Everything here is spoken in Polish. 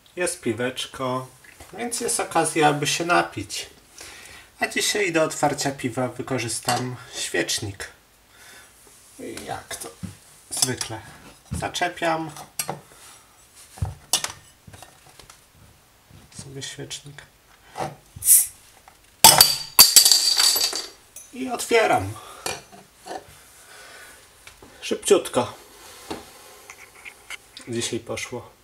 jest piweczko, więc jest okazja, aby się napić. A dzisiaj do otwarcia piwa wykorzystam świecznik. Jak to zwykle. Zaczepiam sobie świecznik i otwieram. Szybciutko dzisiaj poszło.